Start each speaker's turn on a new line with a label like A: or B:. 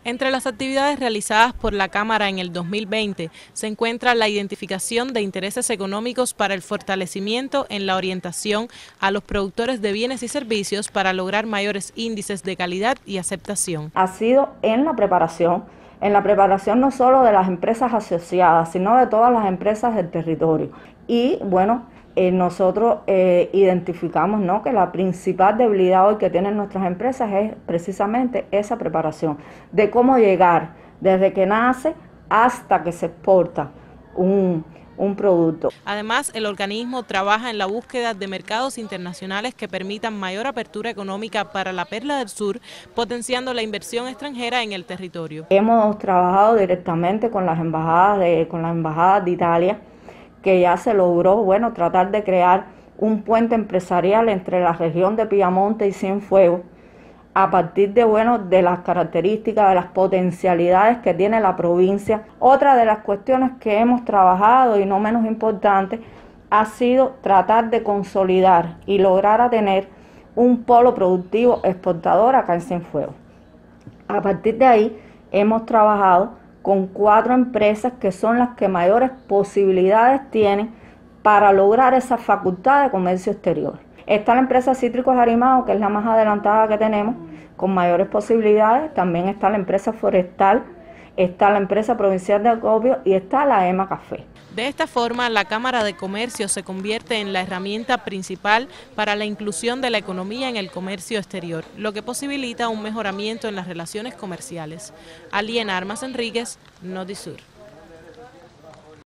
A: Entre las actividades realizadas por la Cámara en el 2020 se encuentra la identificación de intereses económicos para el fortalecimiento en la orientación a los productores de bienes y servicios para lograr mayores índices de calidad y aceptación.
B: Ha sido en la preparación no solo de las empresas asociadas, sino de todas las empresas del territorio. Y bueno, nosotros identificamos, ¿no?, que la principal debilidad hoy que tienen nuestras empresas es precisamente esa preparación, de cómo llegar desde que nace hasta que se exporta un producto.
A: Además, el organismo trabaja en la búsqueda de mercados internacionales que permitan mayor apertura económica para la Perla del Sur, potenciando la inversión extranjera en el territorio.
B: Hemos trabajado directamente con las embajadas de Italia, que ya se logró, bueno, tratar de crear un puente empresarial entre la región de Piamonte y Cienfuegos, a partir de, bueno, de las características, de las potencialidades que tiene la provincia. Otra de las cuestiones que hemos trabajado, y no menos importante, ha sido tratar de consolidar y lograr a tener un polo productivo exportador acá en Cienfuegos. A partir de ahí hemos trabajado con 4 empresas que son las que mayores posibilidades tienen para lograr esa facultad de comercio exterior. Está la empresa Cítricos Arimao, que es la más adelantada que tenemos, con mayores posibilidades. También está la empresa Forestal, está la empresa Provincial de Acopio y está la EMA Café.
A: De esta forma, la Cámara de Comercio se convierte en la herramienta principal para la inclusión de la economía en el comercio exterior, lo que posibilita un mejoramiento en las relaciones comerciales. Aliena Armas Enríquez, Notisur.